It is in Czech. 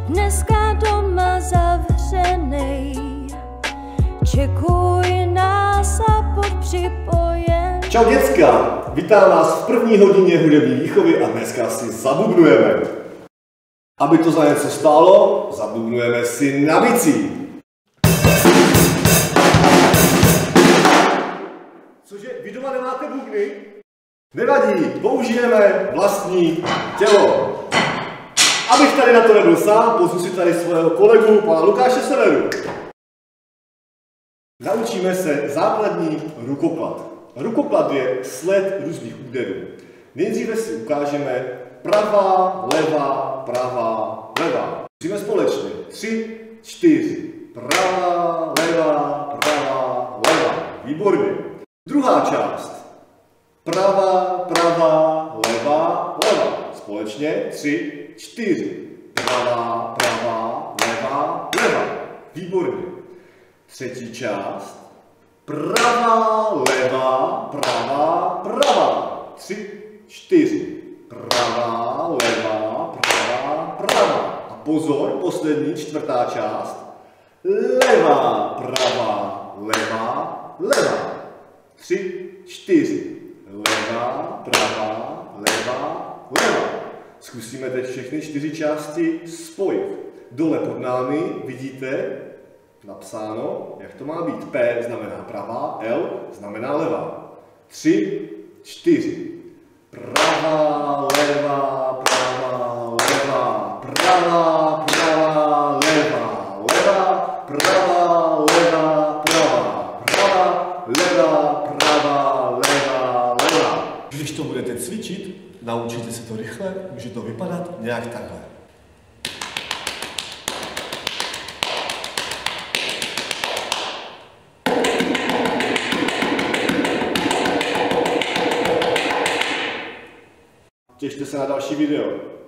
dneska doma zavřenej. Čekuj nás a pod připojen. Čau děcka, vítám vás v první hodině hudební výchovy a dneska si zabubnujeme. Aby to za něco stálo, zabubnujeme si na bicí. Cože, vy doma nemáte bubny? Nevadí, použijeme vlastní tělo. Abych tady na to nebyl sám, pozvu si tady svého kolegu, pana Lukáše Severu. Naučíme se základní rukoklad. Rukoklad je sled různých úderů. Nejdříve si ukážeme pravá, levá, pravá, levá. Musíme společně. 3, 4. Pravá, levá, pravá, levá. Výborně. Druhá část. Pravá, pravá, levá, levá. Společně. 3, 4. Pravá, pravá, levá, levá. Výborně. Třetí část. Pravá, levá, pravá, pravá. 3, 4. Pravá, levá, pravá, pravá. A pozor, poslední, čtvrtá část. Levá, pravá, levá, levá. 3, 4. Levá, pravá, levá, levá. Zkusíme teď všechny 4 části spojit. Dole pod námi vidíte napsáno, jak to má být. P znamená pravá, L znamená levá. 3, 4. Pravá, levá, pravá, levá, pravá, pravá, levá, levá, pravá, levá, pravá, pravá, levá, pravá, levá, levá. Když to budete cvičit, naučíte se to rychle, může to vypadat nějak takhle. Těšte se na další video.